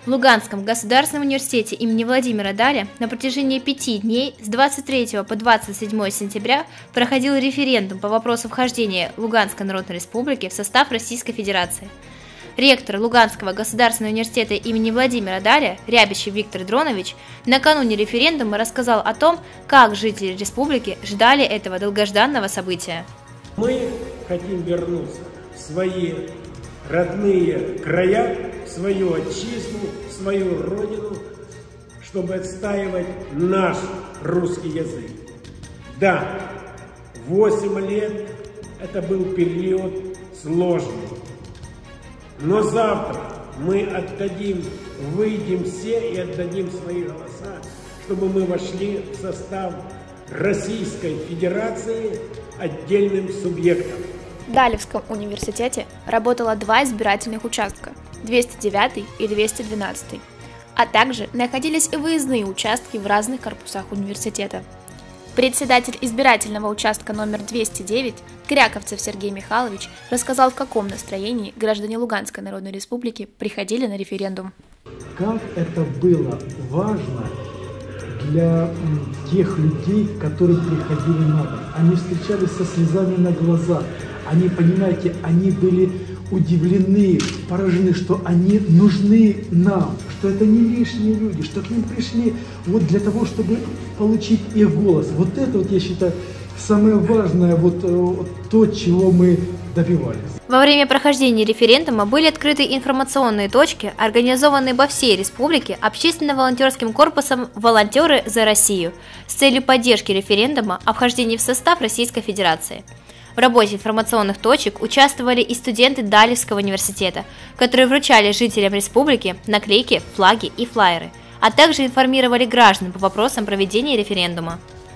Луганском государственном университете имени Владимира Даля на протяжении 5 дней с 23 по 27 сентября проходил референдум по вопросу вхождения Луганской Народной Республики в состав Российской Федерации. Ректор Луганского государственного университета имени Владимира Даля Рябичев Виктор Дронович накануне референдума рассказал о том, как жители республики ждали этого долгожданного события. Мы хотим вернуться в свои родные края, в свою отчизну, в свою родину, чтобы отстаивать наш русский язык. Да, 8 лет это был период сложный, но завтра мы выйдем все и отдадим свои голоса, чтобы мы вошли в состав Российской Федерации отдельным субъектом. В Далевском университете работало 2 избирательных участка – 209 и 212, а также находились и выездные участки в разных корпусах университета. Председатель избирательного участка номер 209 Кряковцев Сергей Михайлович рассказал, в каком настроении граждане Луганской Народной Республики приходили на референдум. Как это было важно для тех людей, которые приходили на дом. Они встречались со слезами на глазах. Они, понимаете, они были удивлены, поражены, что они нужны нам, что это не лишние люди, что к ним пришли вот для того, чтобы получить их голос. Вот это вот, я считаю, самое важное, то, чего мы добивались. Во время прохождения референдума были открыты информационные точки, организованные по всей республике общественно-волонтерским корпусом «Волонтеры за Россию» с целью поддержки референдума о вхождении в состав Российской Федерации. В работе информационных точек участвовали и студенты Далевского университета, которые вручали жителям республики наклейки, флаги и флаеры, а также информировали граждан по вопросам проведения референдума.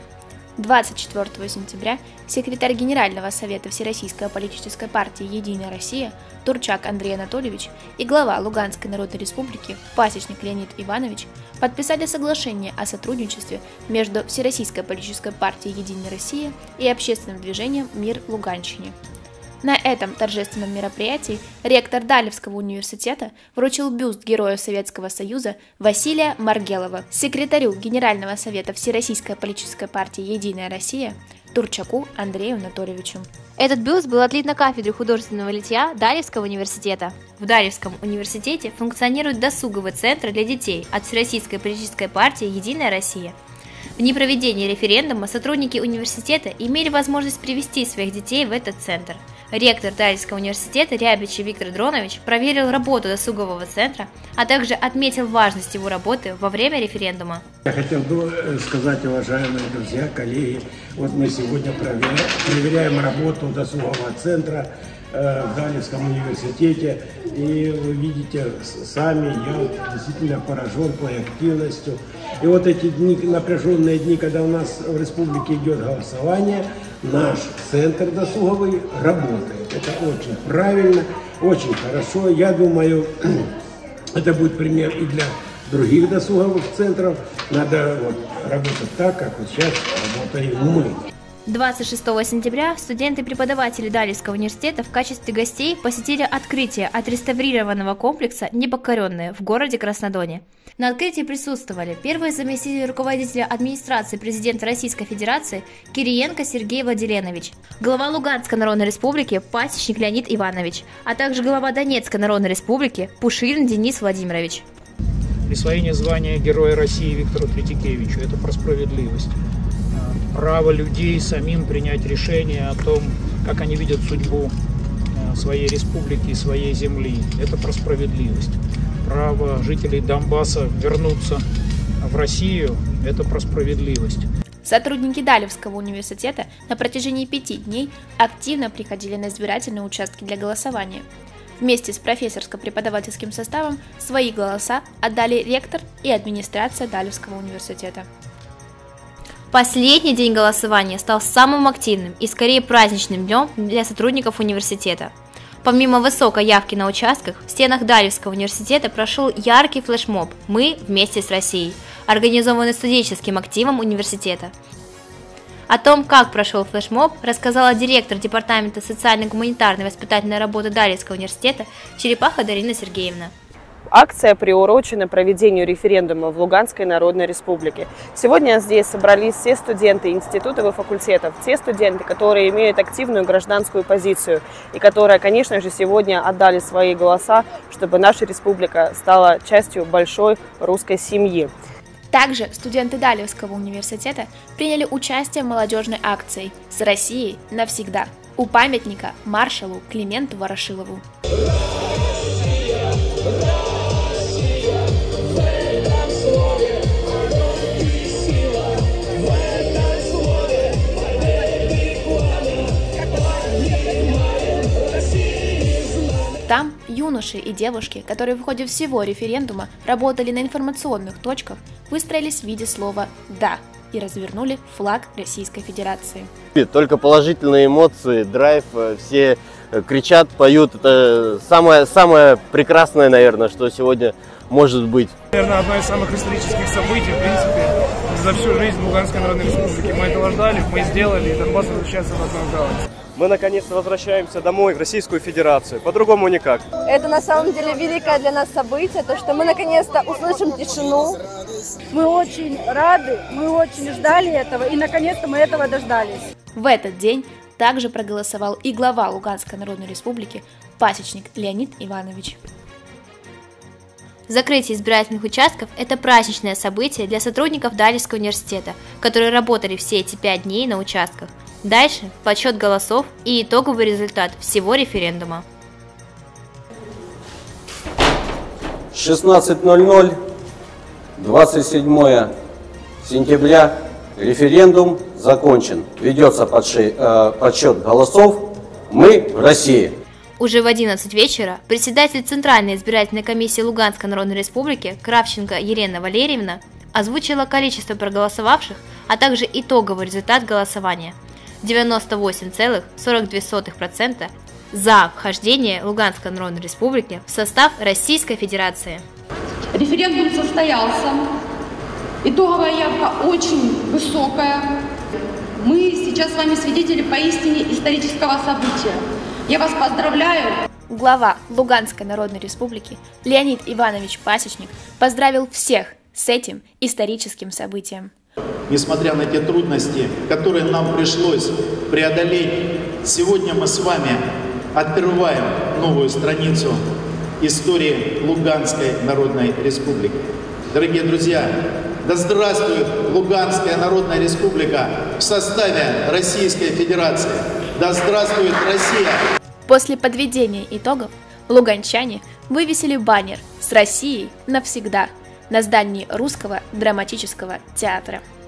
24 сентября секретарь Генерального совета Всероссийской политической партии «Единая Россия» Турчак Андрей Анатольевич и глава Луганской Народной Республики Пасечник Леонид Иванович подписали соглашение о сотрудничестве между Всероссийской политической партией «Единая Россия» и общественным движением «Мир Луганщине». На этом торжественном мероприятии ректор Далевского университета вручил бюст Героя Советского Союза Василия Маргелова секретарю Генерального совета Всероссийской политической партии «Единая Россия» Турчаку Андрею Анатольевичу. Этот бюст был отлит на кафедре художественного литья Далевского университета. В Далевском университете функционирует досуговый центр для детей от Всероссийской политической партии «Единая Россия». В дни проведения референдума сотрудники университета имели возможность привести своих детей в этот центр. Ректор Далевского университета Рябичев Виктор Дронович проверил работу досугового центра, а также отметил важность его работы во время референдума. Я хотел бы сказать, уважаемые друзья, коллеги, вот мы сегодня проверяем работу досугового центра в Далевском университете, и вы видите сами, я действительно поражен твоей активностью. И вот эти дни, напряженные дни, когда у нас в республике идет голосование, наш центр досуговый работает. Это очень правильно, очень хорошо. Я думаю, это будет пример и для других досуговых центров. Надо работать так, как вот сейчас работаем мы. 26 сентября студенты и преподаватели Далевского университета в качестве гостей посетили открытие отреставрированного комплекса «Непокоренные» в городе Краснодоне. На открытии присутствовали первый заместитель руководителя администрации президента Российской Федерации Кириенко Сергей Владиленович, глава Луганской Народной Республики Пасечник Леонид Иванович, а также глава Донецкой Народной Республики Пушилин Денис Владимирович. Присвоение звания Героя России Виктору Третьякевичу – это про справедливость. Право людей самим принять решение о том, как они видят судьбу своей республики и своей земли. Это про справедливость. Право жителей Донбасса вернуться в Россию – это про справедливость. Сотрудники Далевского университета на протяжении 5 дней активно приходили на избирательные участки для голосования. Вместе с профессорско-преподавательским составом свои голоса отдали ректор и администрация Далевского университета. Последний день голосования стал самым активным и скорее праздничным днем для сотрудников университета. Помимо высокой явки на участках, в стенах Далевского университета прошел яркий флешмоб «Мы вместе с Россией», организованный студенческим активом университета. О том, как прошел флешмоб, рассказала директор Департамента социально-гуманитарной воспитательной работы Далевского университета Черепаха Дарина Сергеевна. акция приурочена проведению референдума в Луганской Народной Республике. Сегодня здесь собрались все студенты институтов и факультетов, те студенты, которые имеют активную гражданскую позицию и которые, конечно же, сегодня отдали свои голоса, чтобы наша республика стала частью большой русской семьи. Также студенты Далевского университета приняли участие в молодежной акции «С Россией навсегда» у памятника маршалу Клименту Ворошилову. Там юноши и девушки, которые в ходе всего референдума работали на информационных точках, выстроились в виде слова «да» и развернули флаг Российской Федерации. Только положительные эмоции, драйв, все кричат, поют. Это самое прекрасное, наверное, что сегодня может быть. Наверное, одно из самых исторических событий, в принципе, за всю жизнь Луганской Народной Республики. Мы этого ждали, мы сделали, и Донбасс возвращается обратно в Галактику. Мы наконец-то возвращаемся домой, в Российскую Федерацию. По-другому никак. Это на самом деле великое для нас событие, то, что мы наконец-то услышим тишину. Мы очень рады, мы очень ждали этого, и наконец-то мы этого дождались. В этот день также проголосовал и глава Луганской Народной Республики, пасечник Леонид Иванович. Закрытие избирательных участков – это праздничное событие для сотрудников Далевского университета, которые работали все эти 5 дней на участках. Дальше подсчет голосов и итоговый результат всего референдума. 16:00, 27 сентября. Референдум закончен. Ведется подсчет голосов. Мы в России. Уже в 11 вечера председатель Центральной избирательной комиссии Луганской Народной Республики Кравченко Елена Валерьевна озвучила количество проголосовавших, а также итоговый результат голосования. 98,42% за вхождение Луганской Народной Республики в состав Российской Федерации. Референдум состоялся. Итоговая явка очень высокая. Мы сейчас с вами свидетели поистине исторического события. Я вас поздравляю! Глава Луганской Народной Республики Леонид Иванович Пасечник поздравил всех с этим историческим событием. Несмотря на те трудности, которые нам пришлось преодолеть, сегодня мы с вами открываем новую страницу истории Луганской Народной Республики. Дорогие друзья, да здравствует Луганская Народная Республика в составе Российской Федерации! Да здравствует Россия! После подведения итогов луганчане вывесили баннер «С Россией навсегда» на здании Русского драматического театра.